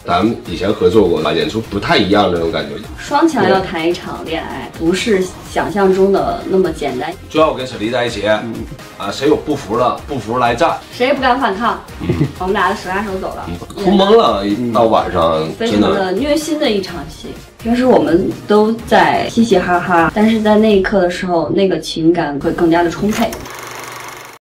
咱们以前合作过吧，演出不太一样那种感觉。 双强要谈一场恋爱，不是想象中的那么简单。 最后我跟沈黎在一起，谁有不服了，不服来战， 谁也不敢反抗。我们俩就手拉手走了， 哭懵了。到晚上非常的虐心的一场戏。平时我们都在嘻嘻哈哈，但是在那一刻的时候，那个情感会更加的充沛。